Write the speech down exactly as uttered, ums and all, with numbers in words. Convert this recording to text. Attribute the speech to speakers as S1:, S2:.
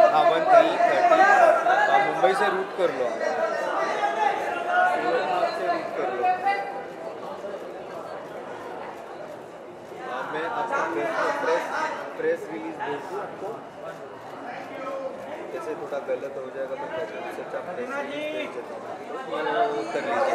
S1: हाँ one three thirty Mumbai से root कर लो आप से रूट कर लो। हाँ, मैं आपको प्रेस प्रेस प्रेस रिलीज भेज दूँ आपको, जैसे थोड़ा गलत हो जाएगा तो कैसे आप प्रेस रिलीज भेज देता हूँ, कर लीजिए।